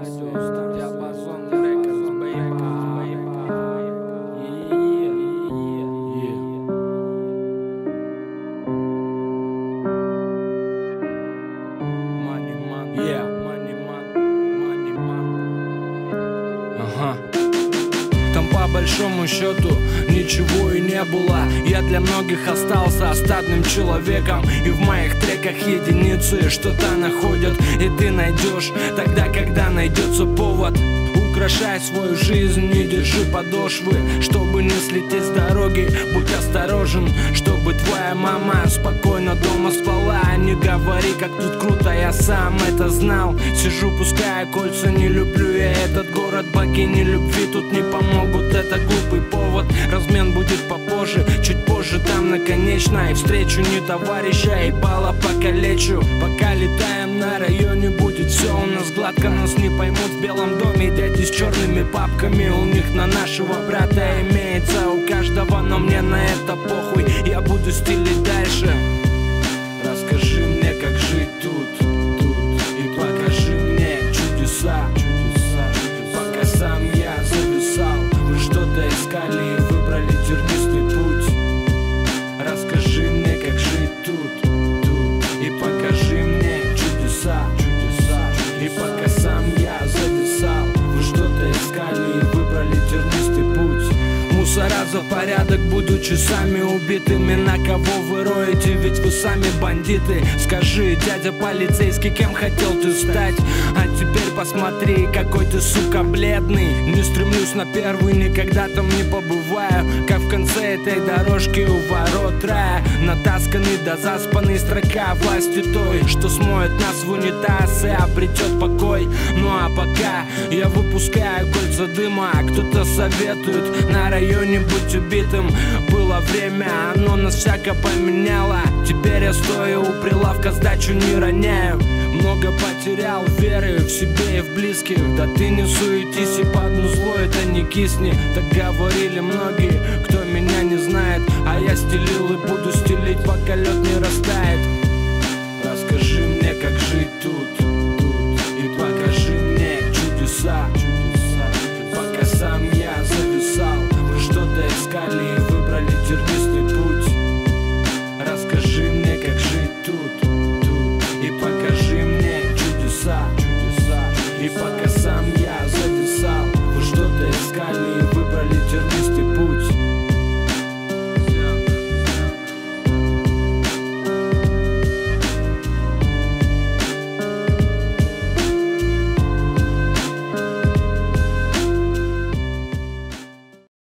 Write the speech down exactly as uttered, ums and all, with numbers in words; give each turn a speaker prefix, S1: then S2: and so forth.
S1: Диапазон Рекордс, бэйба. Money man, yeah, money man, money man. Ага. Там по большому счету ничего и не было. Я для многих остался остатным человеком, и в моих треках единицы что-то находят. И ты найдешь тогда, когда найдется повод. Украшай свою жизнь, не держи подошвы, чтобы не слететь с дороги. Будь осторожен, чтобы твоя мама спокойно дома спала. Не говори, как тут круто, я сам это знал. Сижу, пуская кольца, не люблю я этот город. Богини любви тут не помогут, это глупый повод. Размен будет попозже, чуть позже там наконечно. И встречу не товарища, и бала покалечу. Пока летаем на районе, будет все у нас гладко. Нас не поймут в белом доме дяди с черными папками. У них на нашего брата имеется у каждого, но мне на это похуй. Я буду стилить дальше. Расскажи мне, как жить тут, тут, и покажи мне чудеса, чудеса, чудеса. Пока сам я зависал, вы что-то искали и выбрали тернистый путь. Расскажи мне, как жить тут, тут, и покажи мне чудеса, чудеса. И пока сам я зависал, вы что-то искали и выбрали тернистый путь. Мусора за порядок будут часами убитыми. На кого вы роете, ведь вы сами бандиты. Скажи, дядя полицейский, кем хотел ты стать? А теперь посмотри, какой ты, сука, бледный. Не стремлюсь на первый, никогда там не побываю. Как в конце этой дорожки у ворот рая. Натасканный да заспанный, строка власти той, что смоет нас в унитаз и обретет покой. Ну а пока я выпускаю кольца дыма, кто-то советует на районе быть убитым. Было время, оно нас всяко поменяло. Теперь я стою у прилавка, сдачу не роняю. Много потерял веры в себе и в близких. Да ты не суетись и под музло это не кисни. Так говорили многие, кто меня не знает. А я стелил и буду стелить, пока лед не